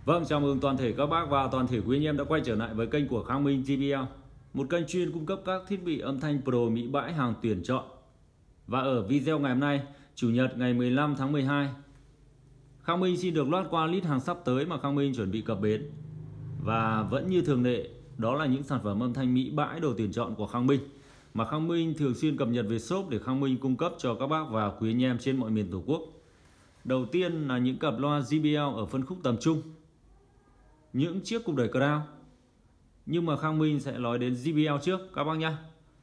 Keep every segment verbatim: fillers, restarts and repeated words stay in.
Vâng, chào mừng toàn thể các bác và toàn thể quý anh em đã quay trở lại với kênh của Khang Minh gi bê lờ, một kênh chuyên cung cấp các thiết bị âm thanh Pro Mỹ bãi hàng tuyển chọn. Và ở video ngày hôm nay, Chủ nhật ngày mười lăm tháng mười hai, Khang Minh xin được loát qua list hàng sắp tới mà Khang Minh chuẩn bị cập bến. Và vẫn như thường lệ, đó là những sản phẩm âm thanh Mỹ bãi đồ tuyển chọn của Khang Minh mà Khang Minh thường xuyên cập nhật về shop để Khang Minh cung cấp cho các bác và quý anh em trên mọi miền Tổ quốc. Đầu tiên là những cặp loa gi bê lờ ở phân khúc tầm trung, những chiếc cục đẩy crown. Nhưng mà Khang Minh sẽ nói đến gi bê lờ trước các bác nhé.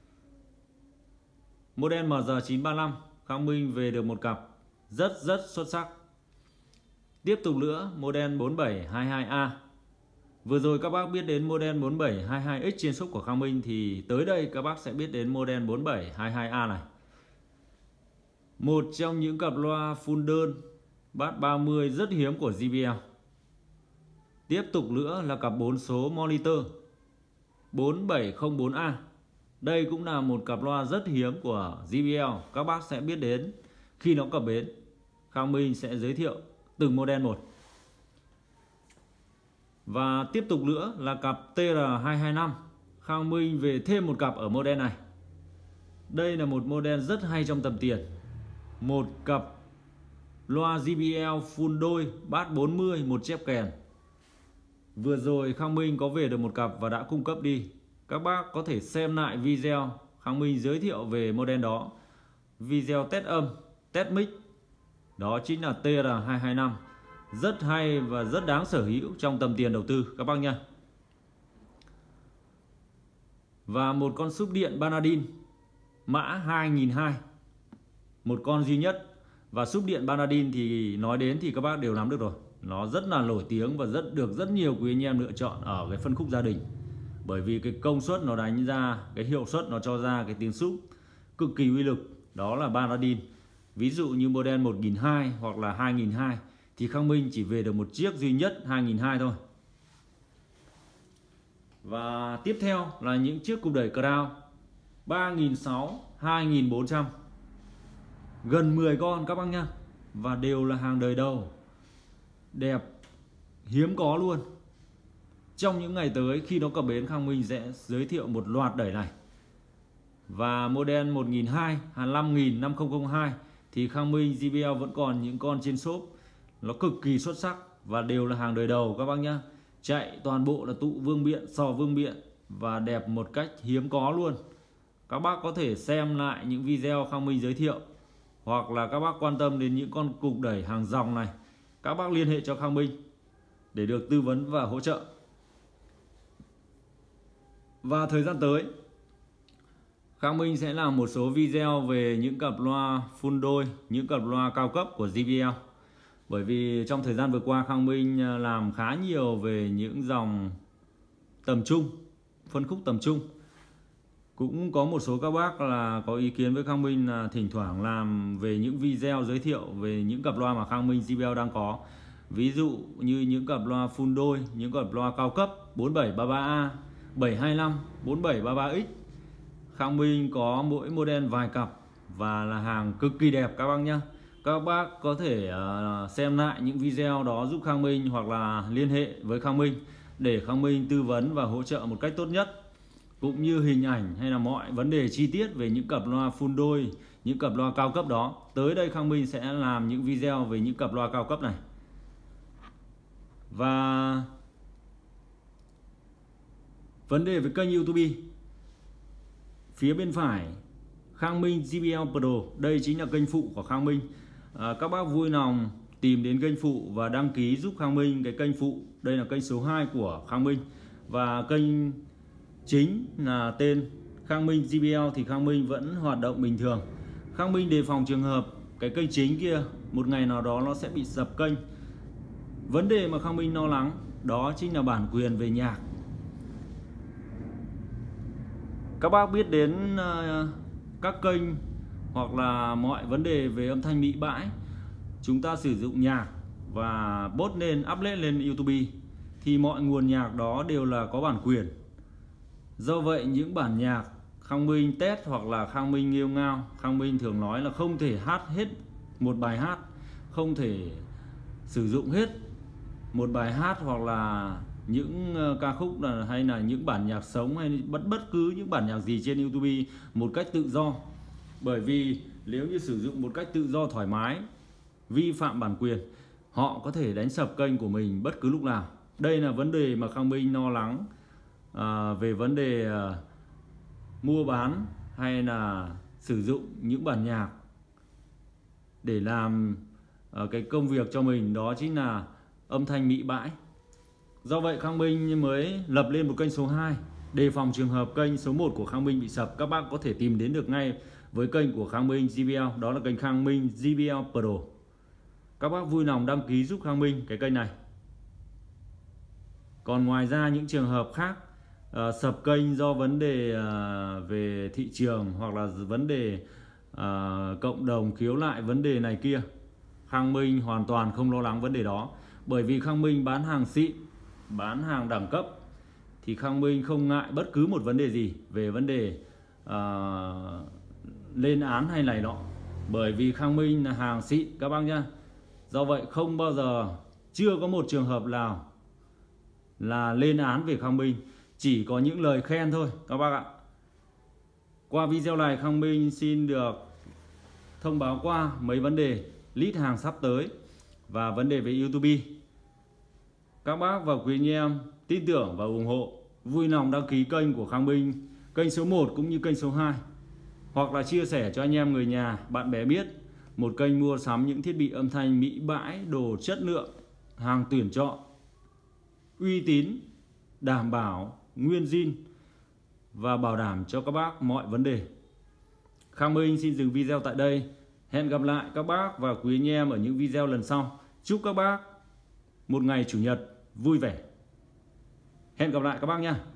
Model em giê chín ba lăm, Khang Minh về được một cặp rất rất xuất sắc. Tiếp tục nữa, model bốn bảy hai hai A. Vừa rồi các bác biết đến model bốn bảy hai hai X trên shop của Khang Minh, thì tới đây các bác sẽ biết đến model bốn bảy hai hai A này. Một trong những cặp loa full đơn bass ba mươi rất hiếm của gi bê lờ. Tiếp tục nữa là cặp bốn số monitor bốn bảy không bốn A. Đây cũng là một cặp loa rất hiếm của gi bê lờ, các bác sẽ biết đến khi nó cập bến. Khang Minh sẽ giới thiệu từng model một. Và tiếp tục nữa là cặp T R hai hai năm. Khang Minh về thêm một cặp ở model này. Đây là một model rất hay trong tầm tiền. Một cặp loa gi bê lờ full đôi bass bốn mươi, một chép kèn. Vừa rồi Khang Minh có về được một cặp và đã cung cấp đi. Các bác có thể xem lại video Khang Minh giới thiệu về model đó. Video test âm, test mic. Đó chính là T R hai hai năm. Rất hay và rất đáng sở hữu trong tầm tiền đầu tư các bác nha. Và một con súp điện Banadin mã hai nghìn hai trăm. Một con duy nhất. Và súp điện Banadin thì nói đến thì các bác đều nắm được rồi. Nó rất là nổi tiếng và rất được rất nhiều quý anh em lựa chọn ở cái phân khúc gia đình. Bởi vì cái công suất nó đánh ra, cái hiệu suất nó cho ra cái tiếng súp cực kỳ uy lực. Đó là Banadin. Ví dụ như model một nghìn hai trăm hoặc là hai nghìn hai trăm thì Khang Minh chỉ về được một chiếc duy nhất hai nghìn hai trăm thôi. Và tiếp theo là những chiếc cục đẩy crown ba nghìn sáu trăm, hai nghìn bốn trăm. Gần mười con các bác nhá. Và đều là hàng đời đầu. Đẹp, hiếm có luôn. Trong những ngày tới khi nó cập bến, Khang Minh sẽ giới thiệu một loạt đẩy này. Và model một nghìn hai trăm, năm nghìn, năm nghìn hai thì Khang Minh gi bê lờ vẫn còn những con trên shop. Nó cực kỳ xuất sắc và đều là hàng đời đầu các bác nhá. Chạy toàn bộ là tụ vương biện, sò vương biện và đẹp một cách hiếm có luôn. Các bác có thể xem lại những video Khang Minh giới thiệu, hoặc là các bác quan tâm đến những con cục đẩy hàng dòng này, các bác liên hệ cho Khang Minh để được tư vấn và hỗ trợ. Và thời gian tới, Khang Minh sẽ làm một số video về những cặp loa full đôi, những cặp loa cao cấp của gi bê lờ. Bởi vì trong thời gian vừa qua Khang Minh làm khá nhiều về những dòng tầm trung, phân khúc tầm trung. Cũng có một số các bác là có ý kiến với Khang Minh là thỉnh thoảng làm về những video giới thiệu về những cặp loa mà Khang Minh gi bê lờ đang có. Ví dụ như những cặp loa full đôi, những cặp loa cao cấp bốn bảy ba ba A, bảy hai lăm, bốn bảy ba ba X. Khang Minh có mỗi model vài cặp và là hàng cực kỳ đẹp các bác nhé. Các bác có thể uh, xem lại những video đó giúp Khang Minh, hoặc là liên hệ với Khang Minh để Khang Minh tư vấn và hỗ trợ một cách tốt nhất. Cũng như hình ảnh hay là mọi vấn đề chi tiết về những cặp loa full đôi, những cặp loa cao cấp đó. Tới đây Khang Minh sẽ làm những video về những cặp loa cao cấp này. Và vấn đề về kênh YouTube, phía bên phải Khang Minh gi bê lờ Pro, đây chính là kênh phụ của Khang Minh. à, Các bác vui lòng tìm đến kênh phụ và đăng ký giúp Khang Minh cái kênh phụ. Đây là kênh số hai của Khang Minh. Và kênh chính là tên Khang Minh gi bê lờ thì Khang Minh vẫn hoạt động bình thường. Khang Minh đề phòng trường hợp cái kênh chính kia một ngày nào đó nó sẽ bị sập kênh. Vấn đề mà Khang Minh lo lắng đó chính là bản quyền về nhạc. Các bác biết đến uh, các kênh hoặc là mọi vấn đề về âm thanh Mỹ bãi, chúng ta sử dụng nhạc và post lên, upload lên YouTube thì mọi nguồn nhạc đó đều là có bản quyền. Do vậy những bản nhạc Khang Minh test hoặc là Khang Minh nghêu ngao, Khang Minh thường nói là không thể hát hết một bài hát, không thể sử dụng hết một bài hát hoặc là những ca khúc là hay là những bản nhạc sống hay bất bất cứ những bản nhạc gì trên YouTube một cách tự do. Bởi vì nếu như sử dụng một cách tự do thoải mái, vi phạm bản quyền, họ có thể đánh sập kênh của mình bất cứ lúc nào. Đây là vấn đề mà Khang Minh lo lắng à, về vấn đề à, mua bán hay là sử dụng những bản nhạc để làm à, cái công việc cho mình, đó chính là âm thanh bị bãi. Do vậy Khang Minh mới lập lên một kênh số hai, đề phòng trường hợp kênh số một của Khang Minh bị sập. Các bác có thể tìm đến được ngay với kênh của Khang Minh giê bê lờ, đó là kênh Khang Minh giê bê lờ Pro. Các bác vui lòng đăng ký giúp Khang Minh cái kênh này. Còn ngoài ra những trường hợp khác uh, sập kênh do vấn đề uh, về thị trường hoặc là vấn đề uh, cộng đồng khiếu nại vấn đề này kia, Khang Minh hoàn toàn không lo lắng vấn đề đó. Bởi vì Khang Minh bán hàng xịn, bán hàng đẳng cấp, thì Khang Minh không ngại bất cứ một vấn đề gì về vấn đề uh, lên án hay này nọ. Bởi vì Khang Minh là hàng xịn các bác nhá. Do vậy không bao giờ, chưa có một trường hợp nào là lên án về Khang Minh, chỉ có những lời khen thôi các bác ạ. Qua video này Khang Minh xin được thông báo qua mấy vấn đề list hàng sắp tới và vấn đề về YouTube. Các bác và quý anh em tin tưởng và ủng hộ, vui lòng đăng ký kênh của Khang Minh, kênh số một cũng như kênh số hai, hoặc là chia sẻ cho anh em, người nhà, bạn bè biết một kênh mua sắm những thiết bị âm thanh mỹ bãi, đồ chất lượng, hàng tuyển chọn, uy tín, đảm bảo nguyên zin và bảo đảm cho các bác mọi vấn đề. Khang Minh xin dừng video tại đây. Hẹn gặp lại các bác và quý anh em ở những video lần sau. Chúc các bác một ngày chủ nhật vui vẻ. Hẹn gặp lại các bác nha.